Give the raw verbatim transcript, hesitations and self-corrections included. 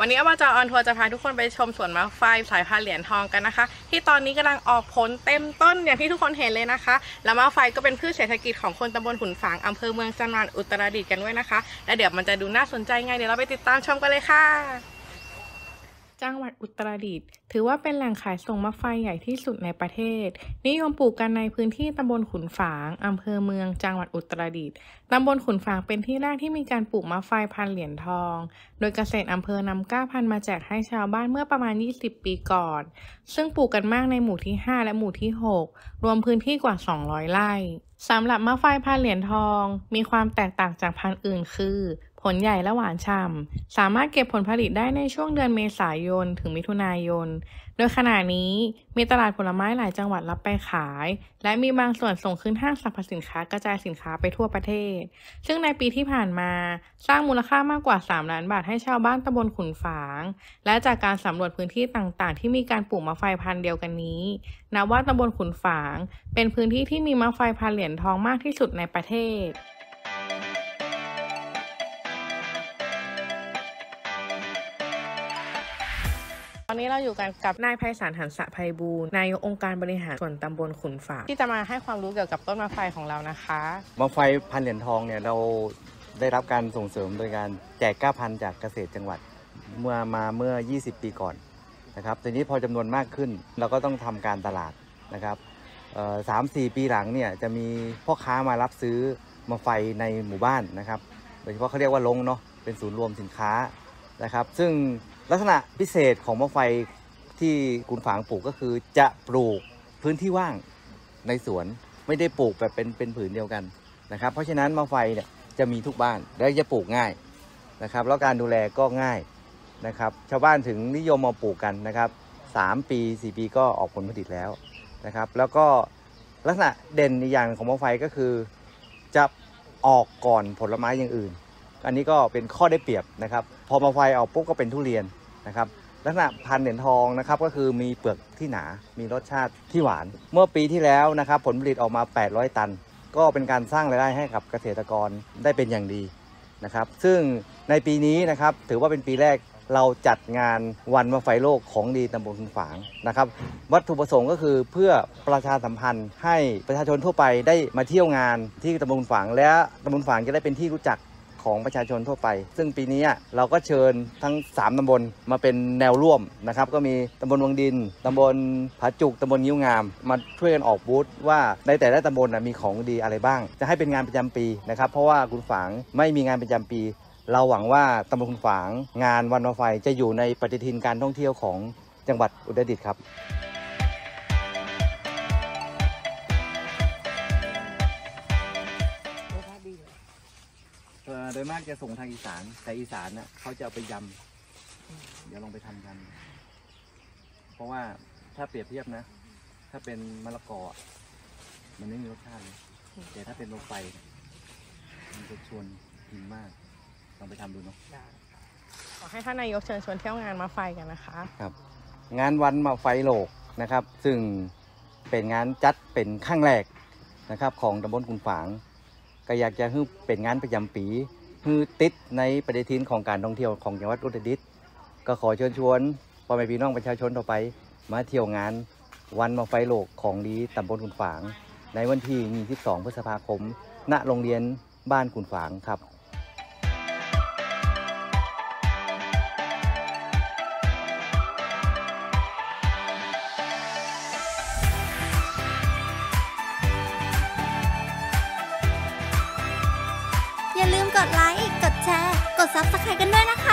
วันนี้อบจ.ออนทัวร์จะพาทุกคนไปชมสวนมะไฟสายพันธุ์เหรียญทองกันนะคะที่ตอนนี้กำลังออกผลเต็มต้นอย่างที่ทุกคนเห็นเลยนะคะแล้วมะไฟก็เป็นพืชเศรษฐกิจของคนตำบลขุนฝางอำเภอเมืองจังหวัดอุตรดิตถ์กันด้วยนะคะและเดี๋ยวมันจะดูน่าสนใจไงเดี๋ยวเราไปติดตามชมกันเลยค่ะจังหวัดอุตรดิตถ์ถือว่าเป็นแหล่งขายส่งมะไฟใหญ่ที่สุดในประเทศนิยมปลูกกันในพื้นที่ตำบลขุนฝางอำเภอเมืองจังหวัดอุตรดิตถ์ตำบลขุนฝางเป็นที่แรกที่มีการปลูกมะไฟพันธุ์เหรียญทองโดยเกษตรอำเภอนำก้าพันธุ์มาแจกให้ชาวบ้านเมื่อประมาณยี่สิบปีก่อนซึ่งปลูกกันมากในหมู่ที่ห้าและหมู่ที่หกรวมพื้นที่กว่าสองร้อยไร่สำหรับมะไฟพันธุ์เหรียญทองมีความแตกต่างจากพันธุ์อื่นคือผลใหญ่และหวานฉ่ำสามารถเก็บผลผลิตได้ในช่วงเดือนเมษายนถึงมิถุนายนโดยขณะนี้มีตลาดผลไม้หลายจังหวัดรับไปขายและมีบางส่วนส่งขึ้นห้างสรรพสินค้ากระจายสินค้าไปทั่วประเทศซึ่งในปีที่ผ่านมาสร้างมูลค่ามากกว่าสามล้านบาทให้ชาวบ้านตำบลขุนฝางและจากการสำรวจพื้นที่ต่างๆที่มีการปลูกมะไฟพันธุ์เดียวกันนี้นับว่าตำบลขุนฝางเป็นพื้นที่ที่มีมะไฟพันธุ์เหรียญทองมากที่สุดในประเทศตอนนี้เราอยู่กันกับนายไพศาล หันษะไพบูลย์นายกองค์การบริหารส่วนตำบลขุนฝางที่จะมาให้ความรู้เกี่ยวกับต้นมะไฟของเรานะคะมะไฟพันธุ์เหรียญทองเนี่ยเราได้รับการส่งเสริมโดยการแจกก้าพันธุ์จากเกษตรจังหวัดเมื่อมาเมื่อยี่สิบปีก่อนนะครับทีนี้พอจำนวนมากขึ้นเราก็ต้องทำการตลาดนะครับสามสี่ปีหลังเนี่ยจะมีพ่อค้ามารับซื้อมะไฟในหมู่บ้านนะครับโดยเฉพาะเขาเรียกว่าลงเนาะเป็นศูนย์รวมสินค้านะครับซึ่งลักษณะพิเศษของมะไฟที่ขุนฝางปลูกก็คือจะปลูกพื้นที่ว่างในสวนไม่ได้ปลูกแบบเป็นเป็นผืนเดียวกันนะครับเพราะฉะนั้นมะไฟเนี่ยจะมีทุกบ้านและจะปลูกง่ายนะครับแล้วการดูแลก็ง่ายนะครับชาวบ้านถึงนิยมมาปลูกกันนะครับสามปีสี่ปีก็ออกผลผลิตแล้วนะครับแล้วก็ลักษณะเด่นอีกอย่างของมะไฟก็คือจะออกก่อนผลไม้อย่างอื่นอันนี้ก็เป็นข้อได้เปรียบนะครับพอมะไฟออกปุ๊บก็เป็นทุเรียนนะครับลักษณะพันธุ์เหรียญทองนะครับก็คือมีเปลือกที่หนามีรสชาติที่หวานเมื่อปีที่แล้วนะครับผลผลิตออกมาแปดร้อยตันก็เป็นการสร้างรายได้ให้กับเกษตรกรได้เป็นอย่างดีนะครับซึ่งในปีนี้นะครับถือว่าเป็นปีแรกเราจัดงานวันมะไฟโลกของดีตำบลขุนฝางนะครับวัตถุประสงค์ก็คือเพื่อประชาสัมพันธ์ให้ประชาชนทั่วไปได้มาเที่ยวงานที่ตำบลขุนฝางและตำบลขุนฝางจะได้เป็นที่รู้จักของประชาชนทั่วไปซึ่งปีนี้เราก็เชิญทั้งสามตำบลมาเป็นแนวร่วมนะครับก็มีตำบลวังดินตำบลผาจุกตำบลงิ้วงามมาช่วยกันออกบูธว่าในแต่ละตำบลมีของดีอะไรบ้างจะให้เป็นงานประจำปีนะครับเพราะว่าขุนฝางไม่มีงานประจำปีเราหวังว่าตำบลขุนฝางงานวันมะไฟจะอยู่ในปฏิทินการท่องเที่ยวของจังหวัดอุตรดิตถ์ครับโดยมากจะส่งทางอีสานแต่อีสานน่ะเขาจะเอาไปยำเดี๋ยวลองไปทำกันเพราะว่าถ้าเปรียบเทียบนะถ้าเป็นมะละกอมันไม่มีรสชาติแต่ถ้าเป็นมะไฟมันจะชวนกินมากลองไปทำดูเนาะขอให้ท่านนายกเชิญชวนเที่ยวงานมะไฟกันนะคะครับงานวันมะไฟโลกนะครับซึ่งเป็นงานจัดเป็นครั้งแรกนะครับของตำบลขุนฝางก็อยากจะให้เป็นงานประจำปีคือติดในปฏิทินของการท่องเที่ยวของจังหวัดอุตรดิตถ์ก็ขอเชิญชวนพ่อแม่พี่น้องประชาชนต่อไปมาเที่ยวงานวันมะไฟโลกของดีตำบลขุนฝางในวันที่ยี่สิบสองพฤษภาคมณโรงเรียนบ้านขุนฝางครับอย่าลืมกดไลค์ กดแชร์ กด ซับสไครบ์ กันด้วยนะคะ